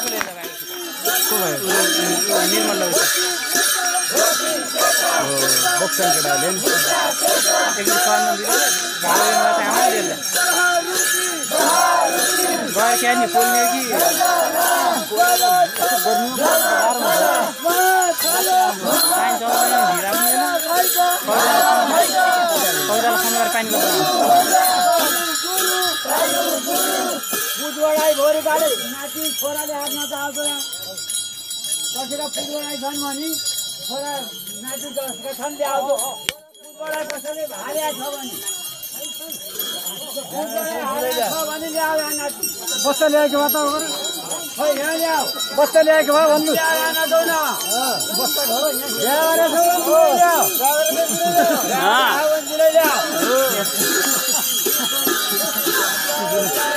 को भयो निर्मल लौ बक्सन केटाले एकदम स्वाद दियो गाडीमा चाहिँ आमा दिएला गए के नि पोल्ने कि गर्नु पानी चलाउन ढिला हुँदैन शनिबार पानी बुधबारै भोरि गाडी नाति छोराले हातमा त आउँछ कसैका बुधबारै छन् भने छोरा नाति जसका छन् ल्याउँछ बुधबारै कसैले हाल्या छ भने बस्ता ल्याएको भए त खै यहाँ ल्याऊ बस्ता ल्याएको भए भन्नु बस्ता घर